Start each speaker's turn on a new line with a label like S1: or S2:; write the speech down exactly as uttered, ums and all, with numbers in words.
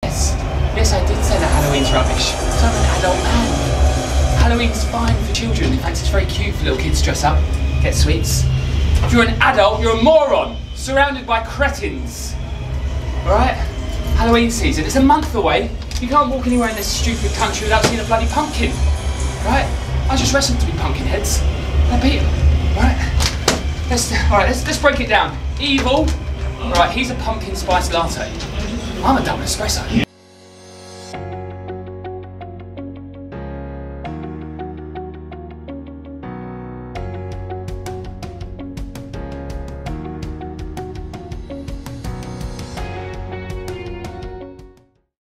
S1: Yes, yes, I did say that Halloween's rubbish. Because I'm an adult man. Halloween's fine for children. In fact, it's very cute for little kids to dress up, get sweets. If you're an adult, you're a moron, surrounded by cretins. Alright? Halloween season, it's a month away. You can't walk anywhere in this stupid country without seeing a bloody pumpkin. Right? I just wrestled three pumpkin heads. I beat them. Right? Let's, alright, let's, let's break it down. Evil. Alright, he's a pumpkin spice latte. I'm a double espresso.